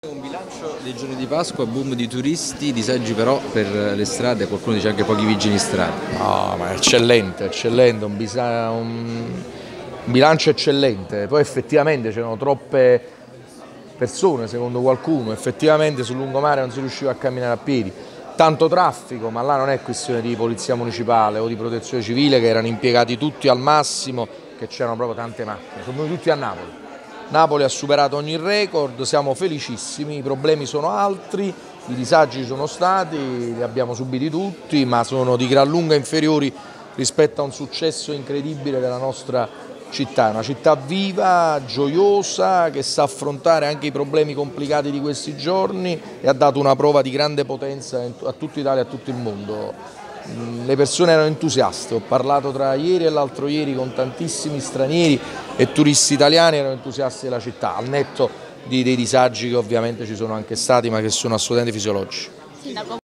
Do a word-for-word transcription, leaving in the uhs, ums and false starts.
Un bilancio dei giorni di Pasqua, boom di turisti, disagi però per le strade, qualcuno dice anche pochi vigili in strada. No, ma è eccellente, eccellente, un, bisa, un, un bilancio eccellente. Poi effettivamente c'erano troppe persone, secondo qualcuno, effettivamente sul lungomare non si riusciva a camminare a piedi. Tanto traffico, ma là non è questione di polizia municipale o di protezione civile, che erano impiegati tutti al massimo, che c'erano proprio tante macchine, sono venuti tutti a Napoli. Napoli ha superato ogni record, siamo felicissimi, i problemi sono altri, i disagi ci sono stati, li abbiamo subiti tutti, ma sono di gran lunga inferiori rispetto a un successo incredibile della nostra città. È una città viva, gioiosa, che sa affrontare anche i problemi complicati di questi giorni e ha dato una prova di grande potenza a tutta Italia e a tutto il mondo. Le persone erano entusiaste, ho parlato tra ieri e l'altro ieri con tantissimi stranieri e turisti italiani, erano entusiasti della città, al netto di, dei disagi che ovviamente ci sono anche stati ma che sono assolutamente fisiologici.